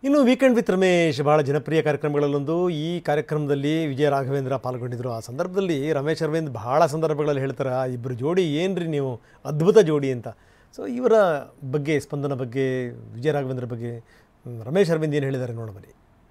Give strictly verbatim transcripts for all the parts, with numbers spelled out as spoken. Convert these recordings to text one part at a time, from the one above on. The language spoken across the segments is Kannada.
ಇನ್ನು ವೀಕೆಂಡ್ ವಿತ್ ರಮೇಶ್ ಭಾಳ ಜನಪ್ರಿಯ ಕಾರ್ಯಕ್ರಮಗಳಲ್ಲೊಂದು. ಈ ಕಾರ್ಯಕ್ರಮದಲ್ಲಿ ವಿಜಯ ರಾಘವೇಂದ್ರ ಪಾಲ್ಗೊಂಡಿದ್ದರು. ಆ ಸಂದರ್ಭದಲ್ಲಿ ರಮೇಶ್ ಅರವಿಂದ್ ಭಾಳ ಸಂದರ್ಭಗಳಲ್ಲಿ ಹೇಳ್ತಾರೆ, ಇಬ್ಬರು ಜೋಡಿ ಏನ್ರಿ ನೀವು ಅದ್ಭುತ ಜೋಡಿ ಅಂತ. ಸೊ ಇವರ ಬಗ್ಗೆ, ಸ್ಪಂದನ ಬಗ್ಗೆ, ವಿಜಯ ರಾಘವೇಂದ್ರ ಬಗ್ಗೆ ರಮೇಶ್ ಅರವಿಂದ್ ಏನು ಹೇಳಿದ್ದಾರೆ ನೋಡಬನ್ನಿ.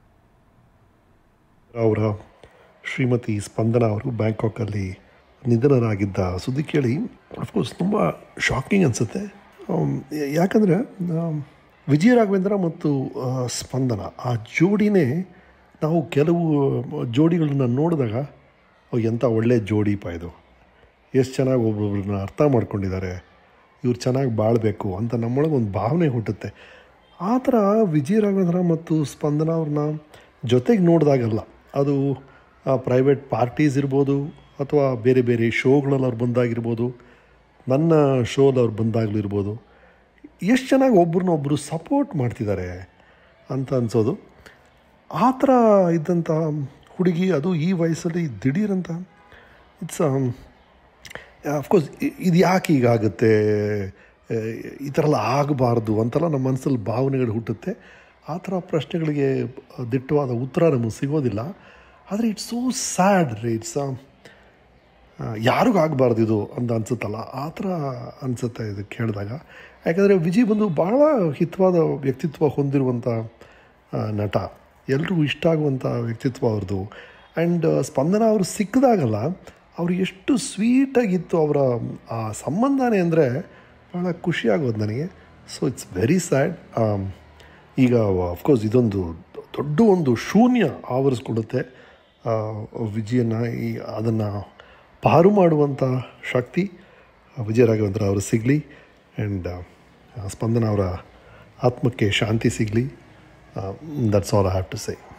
ಅವರ ಶ್ರೀಮತಿ ಸ್ಪಂದನ ಅವರು ಬ್ಯಾಂಕಾಕಲ್ಲಿ ನಿಧನರಾಗಿದ್ದ ಸುದ್ದಿ ಕೇಳಿ ಅಫ್ಕೋರ್ಸ್ ತುಂಬ ಶಾಕಿಂಗ್ ಅನಿಸುತ್ತೆ. ಯಾಕಂದರೆ ವಿಜಯ ರಾಘವೇಂದ್ರ ಮತ್ತು ಸ್ಪಂದನ ಆ ಜೋಡಿನೇ ನಾವು ಕೆಲವು ಜೋಡಿಗಳನ್ನ ನೋಡಿದಾಗ ಎಂಥ ಒಳ್ಳೆಯ ಜೋಡಿಪ ಇದು, ಎಷ್ಟು ಚೆನ್ನಾಗಿ ಒಬ್ಬೊಬ್ಬರನ್ನ ಅರ್ಥ ಮಾಡ್ಕೊಂಡಿದ್ದಾರೆ, ಇವ್ರು ಚೆನ್ನಾಗಿ ಬಾಳಬೇಕು ಅಂತ ನಮ್ಮೊಳಗೆ ಒಂದು ಭಾವನೆ ಹುಟ್ಟುತ್ತೆ. ಆ ಥರ ವಿಜಯ ರಾಘವೇಂದ್ರ ಮತ್ತು ಸ್ಪಂದನ ಅವ್ರನ್ನ ಜೊತೆಗೆ ನೋಡಿದಾಗಲ್ಲ, ಅದು ಪ್ರೈವೇಟ್ ಪಾರ್ಟೀಸ್ ಇರ್ಬೋದು ಅಥವಾ ಬೇರೆ ಬೇರೆ ಶೋಗಳಲ್ಲಿ ಅವ್ರು ಬಂದಾಗಿರ್ಬೋದು, ನನ್ನ ಶೋಲ್ಲಿ ಅವ್ರು ಬಂದಾಗಲೂ ಇರ್ಬೋದು, ಎಷ್ಟು ಚೆನ್ನಾಗಿ ಒಬ್ರನ್ನೊಬ್ಬರು ಸಪೋರ್ಟ್ ಮಾಡ್ತಿದ್ದಾರೆ ಅಂತ ಅನಿಸೋದು. ಆ ಥರ ಇದ್ದಂಥ ಹುಡುಗಿ, ಅದು ಈ ವಯಸ್ಸಲ್ಲಿ ದಿಢೀರಂತ ಇಟ್ಸ್ ಅಫ್ಕೋರ್ಸ್ ಇದು ಯಾಕೆ ಹೀಗಾಗುತ್ತೆ, ಈ ಥರ ಎಲ್ಲ ಆಗಬಾರ್ದು ಅಂತೆಲ್ಲ ನಮ್ಮ ಮನಸ್ಸಲ್ಲಿ ಭಾವನೆಗಳು ಹುಟ್ಟುತ್ತೆ. ಆ ಥರ ಪ್ರಶ್ನೆಗಳಿಗೆ ದಿಟ್ಟವಾದ ಉತ್ತರ ನಮಗೆ ಸಿಗೋದಿಲ್ಲ. ಆದರೆ ಇಟ್ಸ್ ಸೋ ಸ್ಯಾಡ್ ರೀ, ಇಟ್ಸ್ ಯಾರಿಗೂ ಆಗಬಾರ್ದು ಇದು ಅಂತ ಅನಿಸುತ್ತಲ್ಲ, ಆ ಥರ ಅನಿಸುತ್ತೆ ಇದು ಕೇಳಿದಾಗ. ಯಾಕಂದರೆ ವಿಜಯ್ ಬಂದು ಭಾಳ ಹಿತವಾದ ವ್ಯಕ್ತಿತ್ವ ಹೊಂದಿರುವಂಥ ನಟ, ಎಲ್ರಿಗೂ ಇಷ್ಟ ಆಗುವಂಥ ವ್ಯಕ್ತಿತ್ವ ಅವ್ರದ್ದು. ಆ್ಯಂಡ್ ಸ್ಪಂದನ ಅವರು ಸಿಕ್ಕಿದಾಗಲ್ಲ ಅವರು ಎಷ್ಟು ಸ್ವೀಟಾಗಿತ್ತು ಅವರ ಆ ಸಂಬಂಧನೇ ಅಂದರೆ ಭಾಳ ಖುಷಿಯಾಗೋದು ನನಗೆ. So it's very sad. ಈಗ ಅಫ್ಕೋರ್ಸ್ ಇದೊಂದು ದೊಡ್ಡ ಒಂದು ಶೂನ್ಯ ಆವರಿಸ್ಕೊಡುತ್ತೆ ವಿಜಯನ. ಈ ಅದನ್ನು ಪಾರು ಮಾಡುವಂಥ ಶಕ್ತಿ ವಿಜಯ ರಾಘವೇಂದ್ರ ಅವರು ಸಿಗಲಿ, ಆ್ಯಂಡ್ ಸ್ಪಂದನ ಅವರ ಆತ್ಮಕ್ಕೆ ಶಾಂತಿ ಸಿಗಲಿ. That's all I have to say.